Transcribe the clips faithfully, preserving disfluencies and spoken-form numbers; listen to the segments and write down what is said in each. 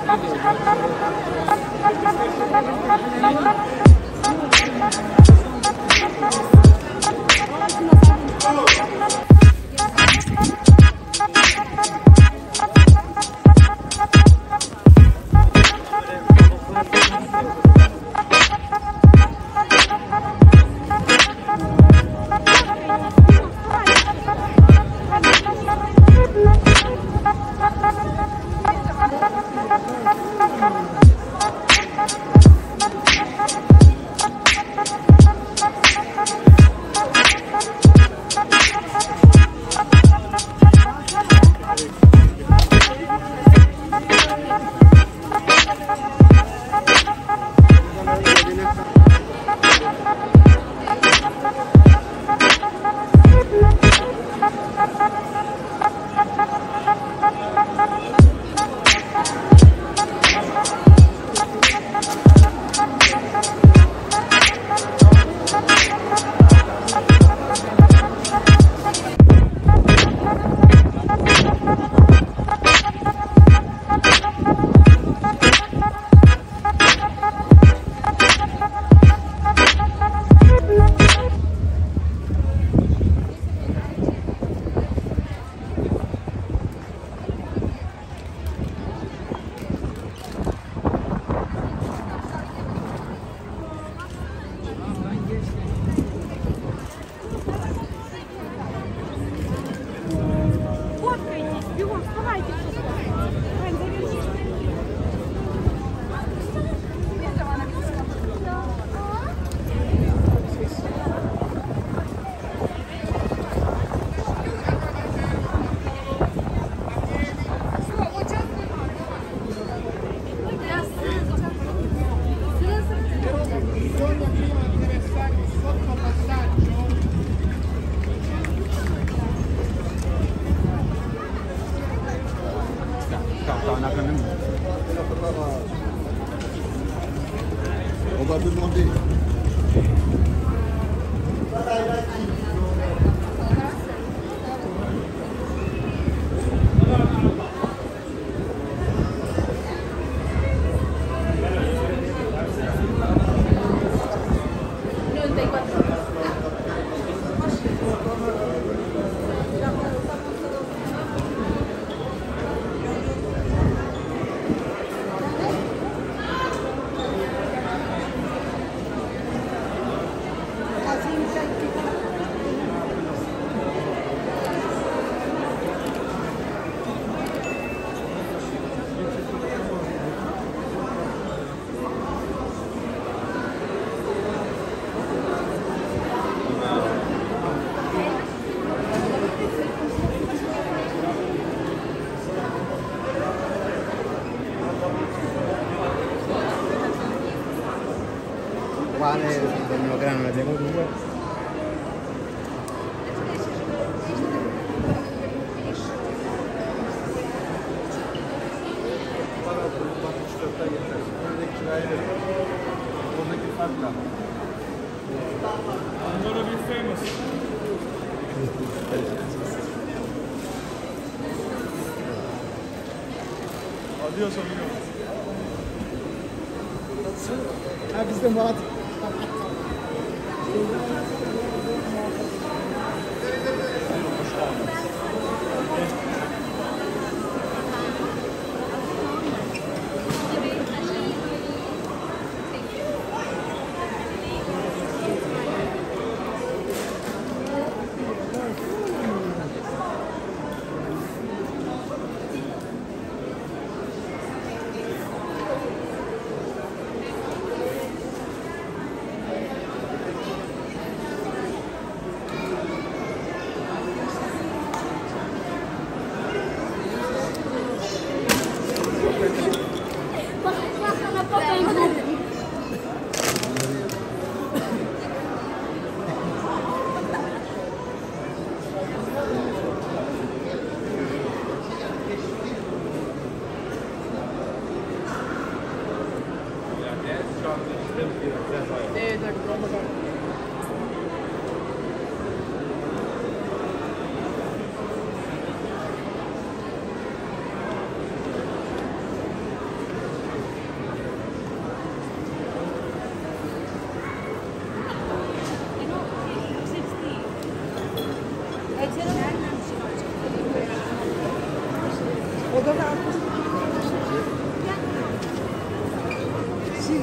Quale l'ologramma devo dire? Gonna be famous. Adios amigo. Ha bizde Murat.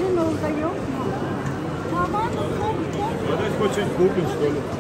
Original'da yok mu? Tamam. Let's go change book and store it.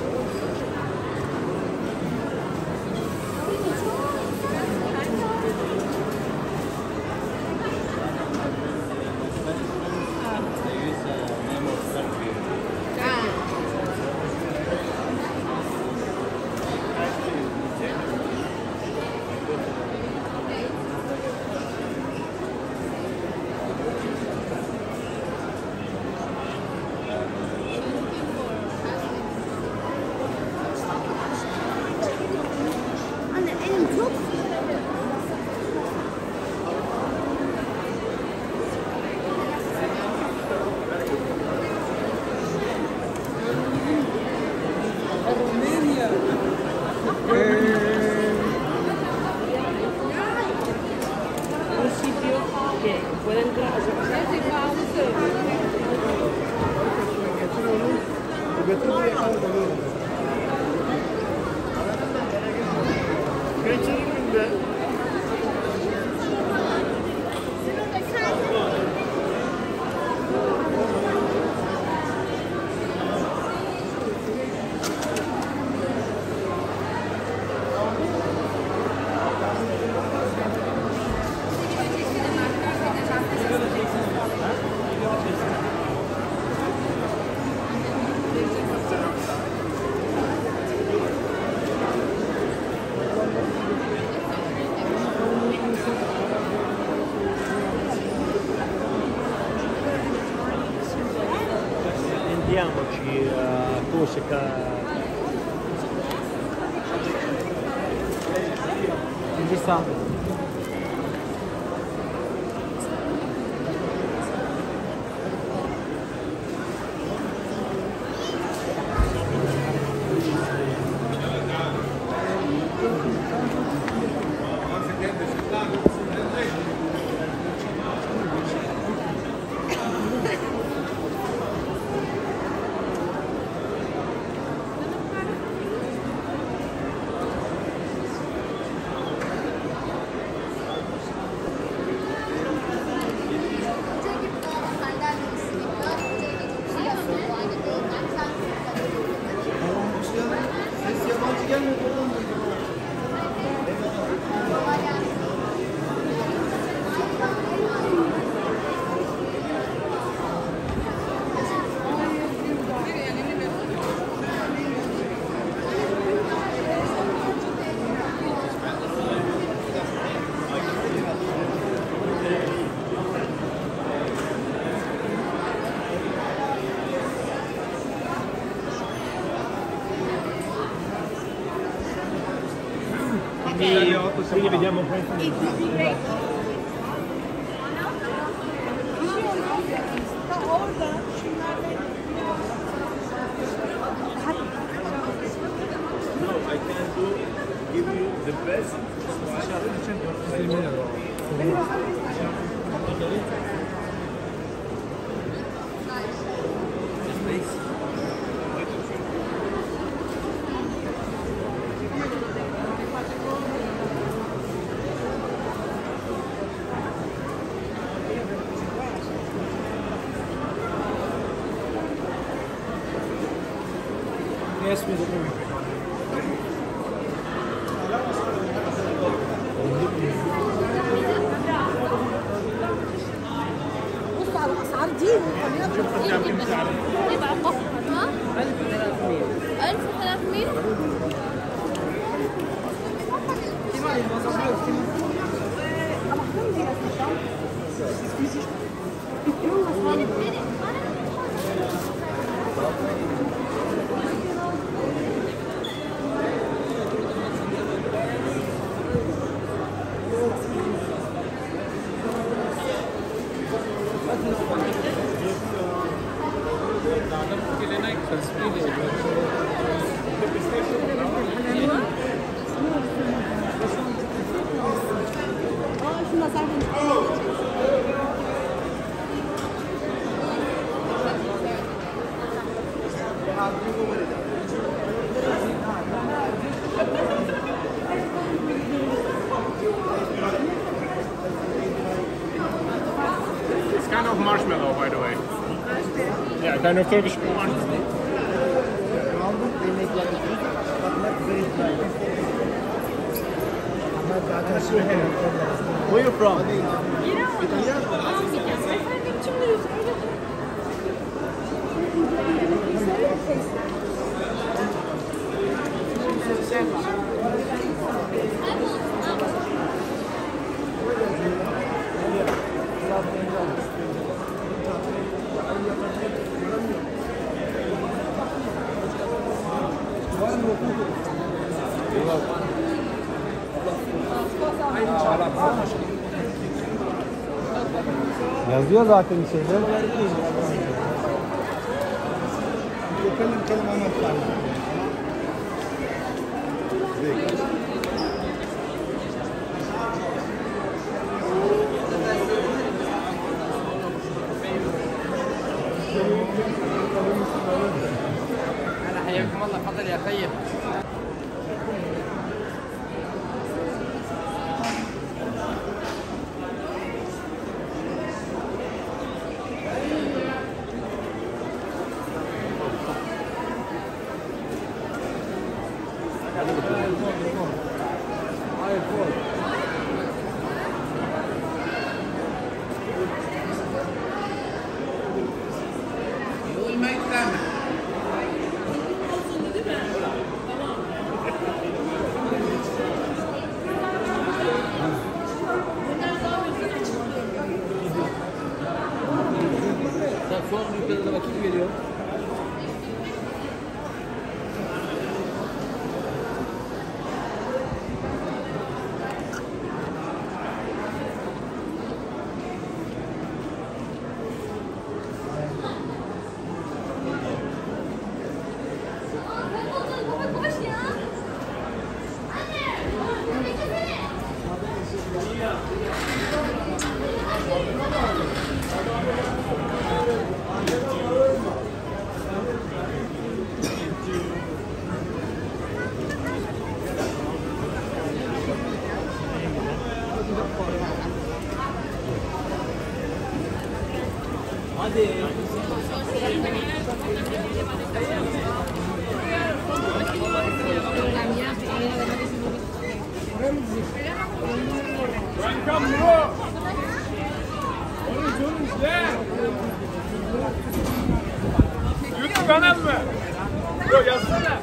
Andiamoci a Corsica. In Istanbul. Quindi vediamo questo. I can do give you the best. Yes, we do. بص على الاسعار دي والقنيات يبقى قف ها ألف وثلاثمية ألف وثلاثمية It's kind of of marshmallow, by the way. Yeah, kind of Turkish marshmallow. Where are you from? Yazıyor zaten şeyde. Kelim kelim anlatlar. أنا حياكم الله تفضل يا طيب. Welcome, bro. YouTube kanal mı? Bro yazsana.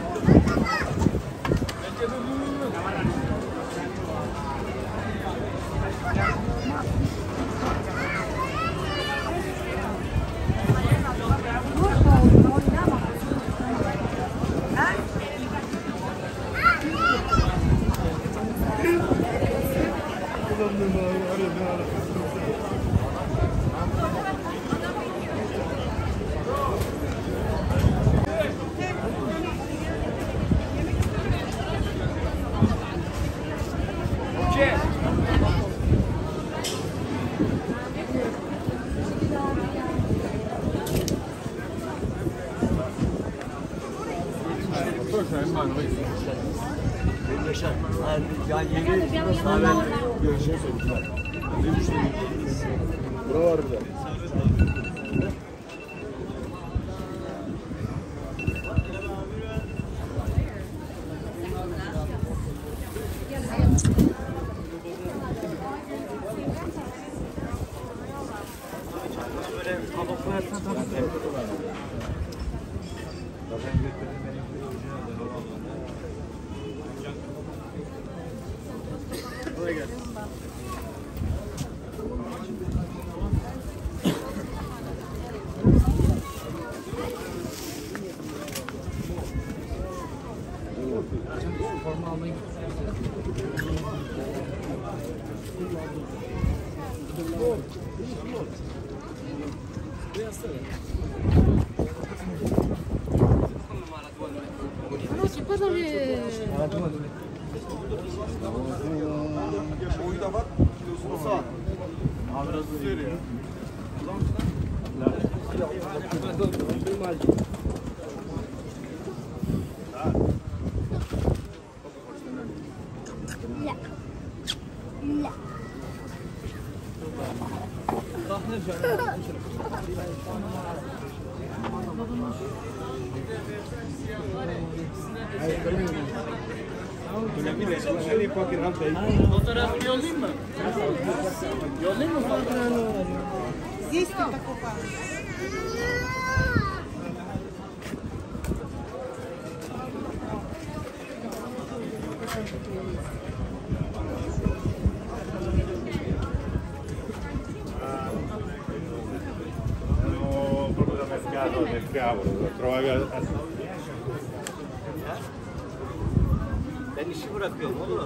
Fotoğraf yollayayım mı? Yollayayım mı? Есть кто покупал? No, proprio da mercato, del cavolo, lo trovavi a... Ben işi bırakıyorum oğlum.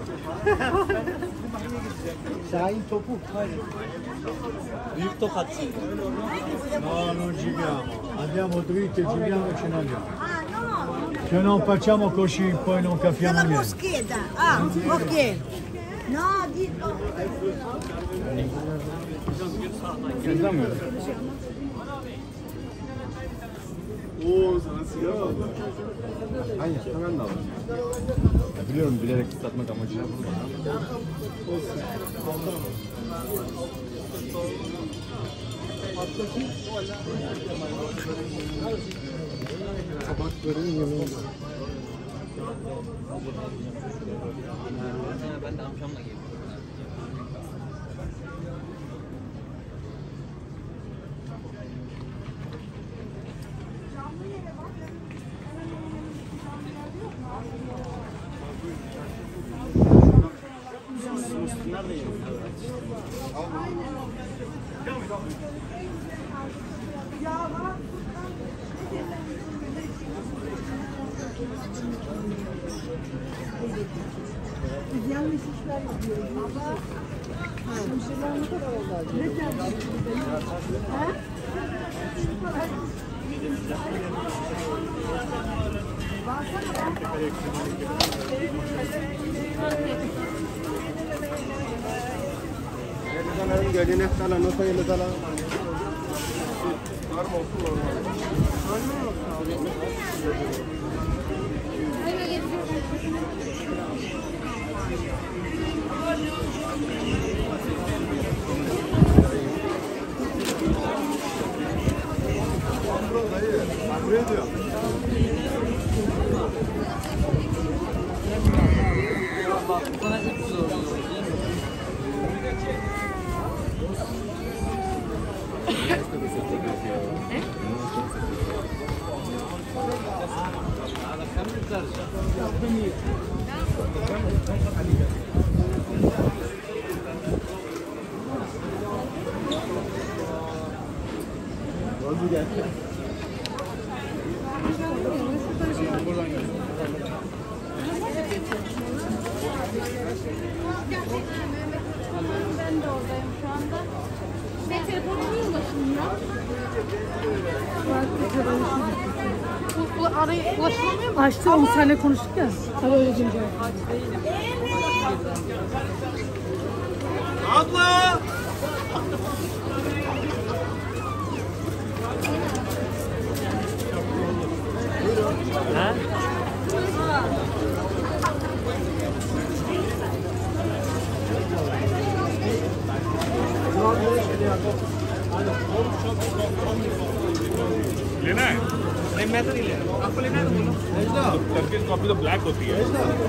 Şahin Topuk. Büyük tokatçı. No, non giriamo. Andiamo dritti, giriamo e ce ne andiamo. Se non facciamo così poi non capiamo Dalla niente. moscheda. Ah, ok. No, di... Yazamıyorum. Oo sana sigara aldım. Hayır, hemen de alırım. Ya biliyorum, bilerek satmak amacıyla burada. Tabakların yanında. Ben de amcamla geldim. Yanlış işler yapıyoruz. Ama hemşireler ne kadar oldu? Ne geldi? Ha? Gelene sana notayla dala. Bana üç yüz oluyor. Ben de oradayım şu anda. Şey telefonu niye ulaşılmıyor? Bu, bu araya ulaşılamıyor mu? Açtı on saniye konuştuk ya. Tabii öyle deyince. Abla! Ha? लेना है? नहीं मैं तो नहीं ले रहा आपको लेना है तो बोलो टर्किश कॉफी तो ब्लैक होती है।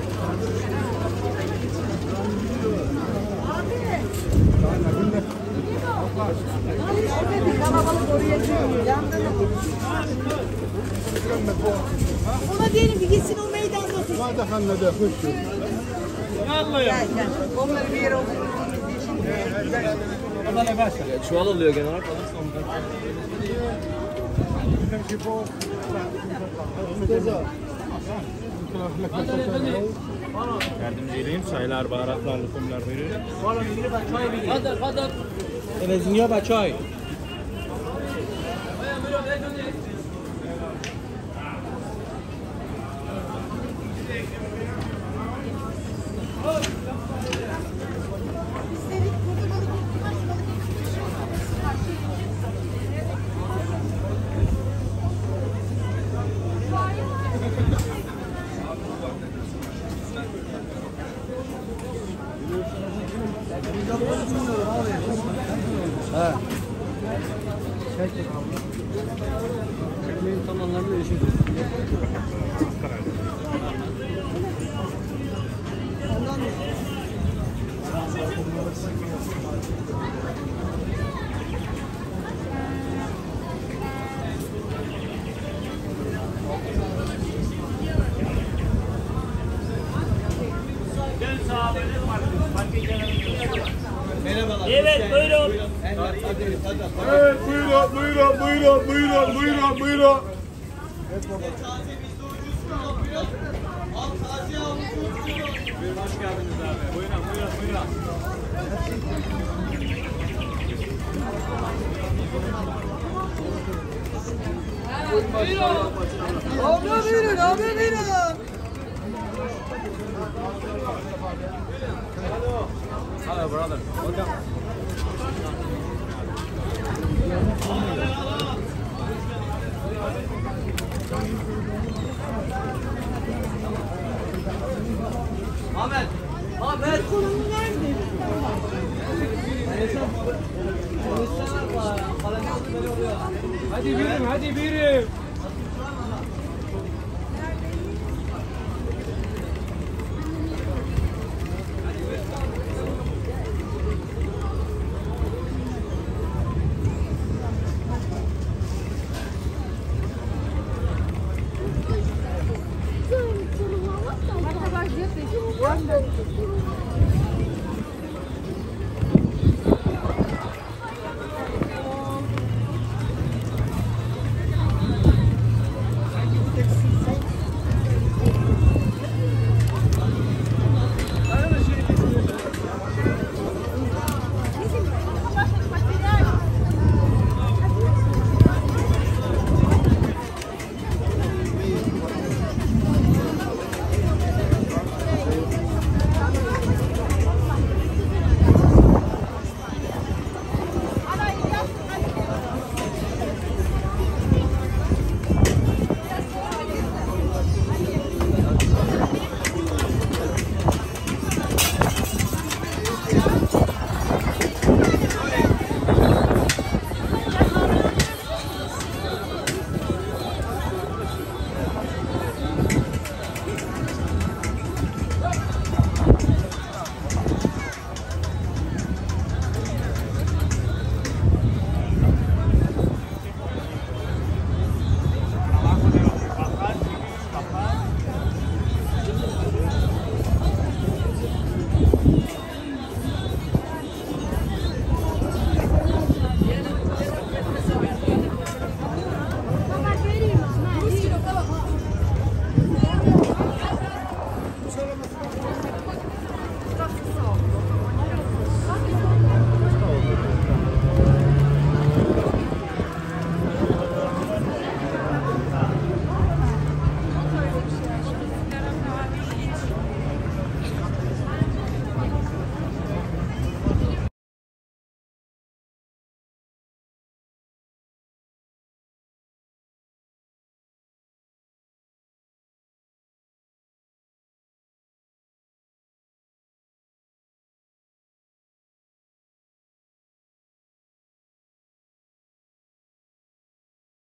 Ona diyelim ki gitsin o meydanda otursun. Hadi hanede hoş geldin. Gel gel. Onları bir yere otursun. Çuval oluyor genel olarak. Alırsın ondan. Yardımcı edeyim, çaylar, baharatlar, lokumlar veriyorum. Kadar kadar. Televizyonda بچای Tam anlamda yaşıyoruz. Evet, buyurun. Evet, buyurun, buyurun, buyurun, buyurun, buyurun, buyurun. Hoş geldiniz abi. Buyurun, buyurun, buyurun. Abi buyurun, abi buyurun. Hello, brother. Welcome. Ahmet. Ahmet. Konum nerede? Hadi buyurun, hadi buyurun.